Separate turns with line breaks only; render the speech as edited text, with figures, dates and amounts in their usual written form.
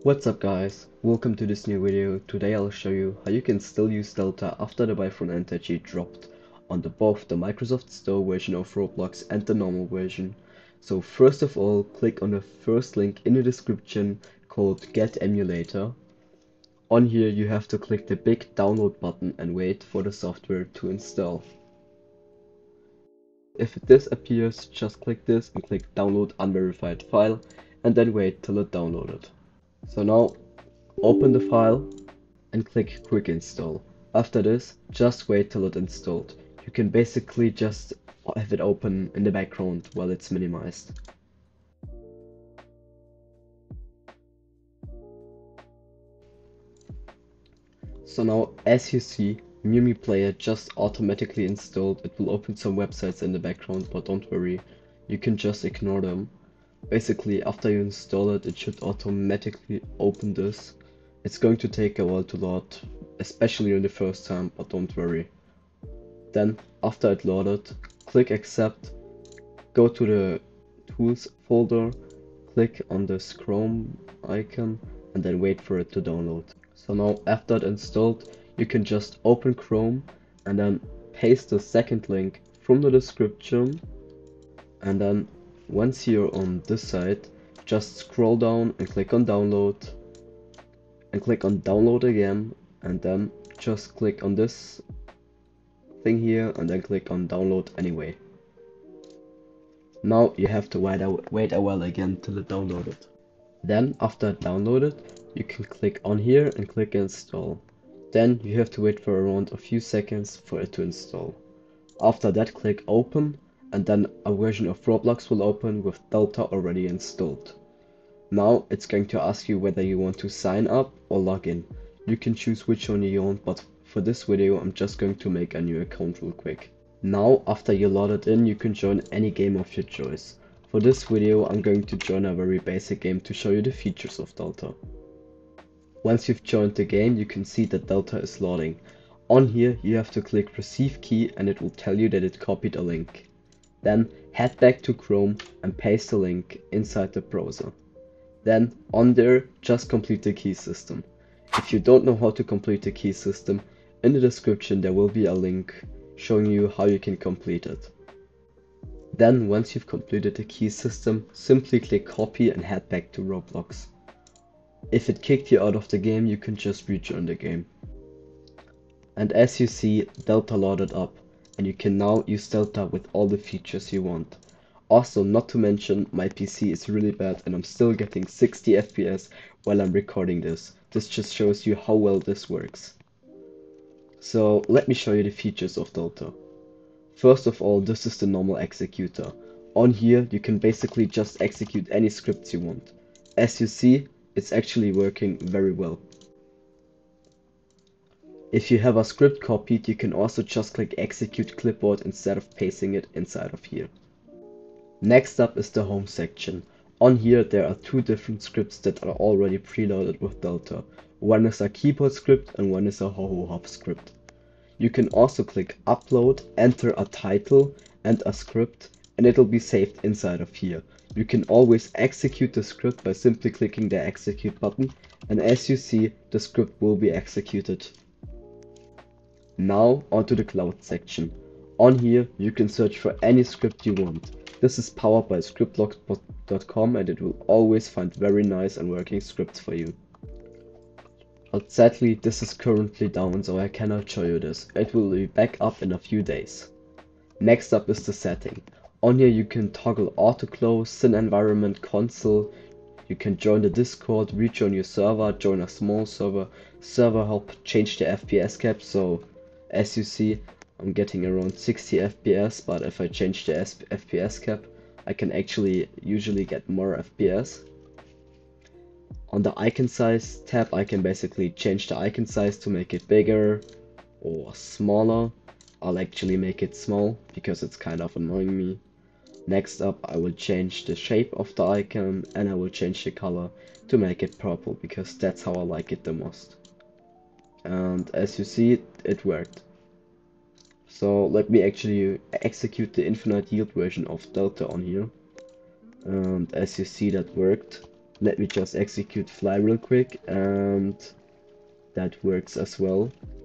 What's up guys, welcome to this new video. Today I'll show you how you can still use Delta after the byfron entity dropped on both the Microsoft Store version of Roblox and the normal version. So first of all, click on the first link in the description called Get Emulator. On here you have to click the big download button and wait for the software to install. If this appears, just click this and click download unverified file and then wait till it downloaded. So now open the file and click quick install. After this, just wait till it's installed. You can basically just have it open in the background while it's minimized. So now, as you see, Mumu Player just automatically installed. It will open some websites in the background, but don't worry, you can just ignore them. Basically, after you install it, it should automatically open this. It's going to take a while to load, especially on the first time, but don't worry. Then, after it loaded, click accept, go to the tools folder, click on this Chrome icon, and then wait for it to download. So now, after it installed, you can just open Chrome and then paste the second link from the description, and then once you're on this side, just scroll down and click on download and click on download again, and then just click on this thing here and then click on download anyway. Now you have to wait a while again till it downloaded. Then after it downloaded, you can click on here and click install. Then you have to wait for around a few seconds for it to install. After that, click open, and then a version of Roblox will open with Delta already installed. Now it's going to ask you whether you want to sign up or log in. You can choose which one you want, but for this video I'm just going to make a new account real quick. Now after you loaded in, you can join any game of your choice. For this video I'm going to join a very basic game to show you the features of Delta. Once you've joined the game, you can see that Delta is loading. On here you have to click receive key and it will tell you that it copied a link. Then head back to Chrome and paste the link inside the browser. Then on there, just complete the key system. If you don't know how to complete the key system, in the description there will be a link showing you how you can complete it. Then once you've completed the key system, simply click copy and head back to Roblox. If it kicked you out of the game, you can just rejoin the game. And as you see, Delta loaded up, and you can now use Delta with all the features you want. Also, not to mention, my PC is really bad and I'm still getting 60 FPS while I'm recording this. This just shows you how well this works. So let me show you the features of Delta. First of all, this is the normal executor. On here you can basically just execute any scripts you want. As you see, it's actually working very well. If you have a script copied, you can also just click execute clipboard instead of pasting it inside of here. Next up is the home section. On here there are two different scripts that are already preloaded with Delta. One is a keyboard script and one is a ho-ho-hop script. You can also click upload, enter a title and a script, and it'll be saved inside of here. You can always execute the script by simply clicking the execute button, and as you see, the script will be executed. Now onto the cloud section. On here you can search for any script you want. This is powered by scriptblocks.com and it will always find very nice and working scripts for you. But sadly this is currently down, so I cannot show you this. It will be back up in a few days. Next up is the setting. On here you can toggle auto close, scene environment, console. You can join the Discord, rejoin your server, join a small server, server hop, change the FPS cap. So as you see, I'm getting around 60 FPS, but if I change the FPS cap, I can actually usually get more FPS. On the icon size tab, I can basically change the icon size to make it bigger or smaller. I'll actually make it small because it's kind of annoying me. Next up, I will change the shape of the icon and I will change the color to make it purple because that's how I like it the most. And as you see, it worked. So let me actually execute the infinite yield version of Delta on here. And as you see, that worked. Let me just execute fly real quick, and that works as well.